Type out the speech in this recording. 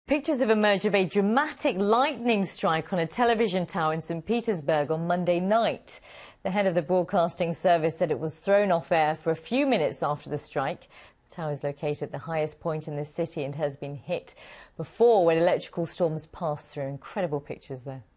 Pictures have emerged of a dramatic lightning strike on a television tower in St Petersburg on Monday night. The head of the broadcasting service said it was thrown off air for a few minutes after the strike. The tower is located at the highest point in the city and has been hit before when electrical storms passed through. Incredible pictures there.